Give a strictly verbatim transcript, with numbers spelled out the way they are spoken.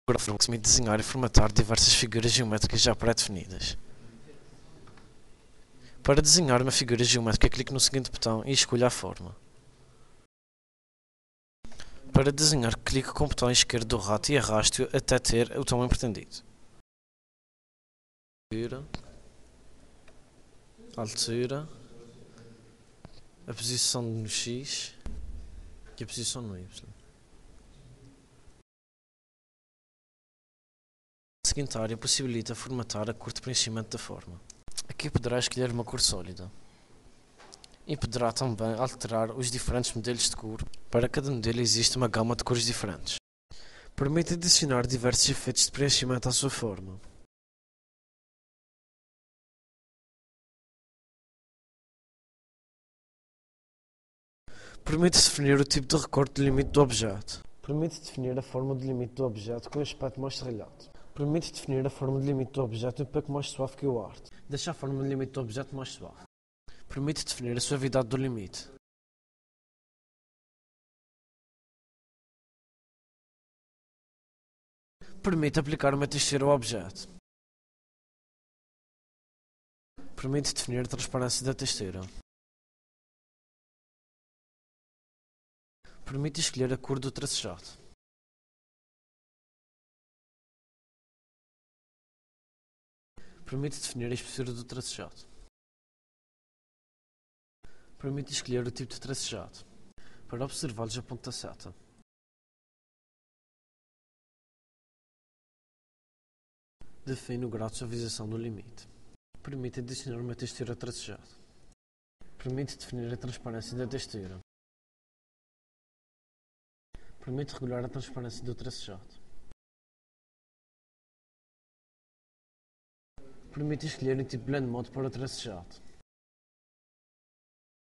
Permite desenhar e formatar diversas figuras geométricas já pré-definidas. Para desenhar uma figura geométrica, clique no seguinte botão e escolha a forma. Para desenhar, clique com o botão esquerdo do rato e arraste-o até ter o tamanho pretendido. Altura, a posição no X e a posição no Y. A seguinte área possibilita formatar a cor de preenchimento da forma. Aqui poderá escolher uma cor sólida e poderá também alterar os diferentes modelos de cor. Para cada modelo existe uma gama de cores diferentes. Permite adicionar diversos efeitos de preenchimento à sua forma. Permite definir o tipo de recorte do limite do objeto. Permite definir a forma do limite do objeto com um aspecto mais serralhado. Permite definir a forma do limite do objeto um pouco mais suave que o arte. Deixa a forma do limite do objeto mais suave. Permite definir a suavidade do limite. Permite aplicar uma textura ao objeto. Permite definir a transparência da textura. Permite escolher a cor do tracejado. Permite definir a espessura do tracejado. Permite escolher o tipo de tracejado. Para observá-los, aponta a seta. Define o grau de suavização do limite. Permite adicionar uma textura ao tracejado. Permite definir a transparência da textura. Permite regular a transparência do tracejado. Permite escolher um tipo de blend mode para o tracejado.